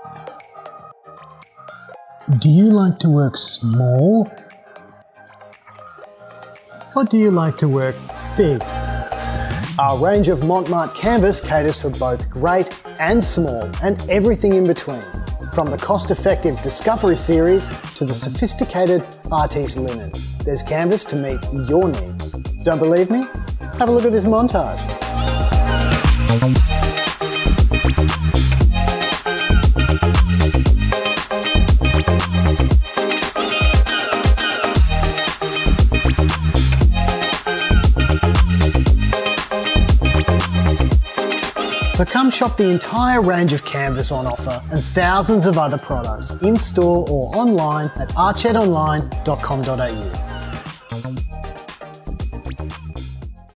Do you like to work small? Or do you like to work big? Our range of Mont Marte canvas caters for both great and small, and everything in between. From the cost-effective Discovery series to the sophisticated Artiste linen, there's canvas to meet your needs. Don't believe me? Have a look at this montage. So come shop the entire range of canvas on offer and thousands of other products in-store or online at archetteonline.com.au.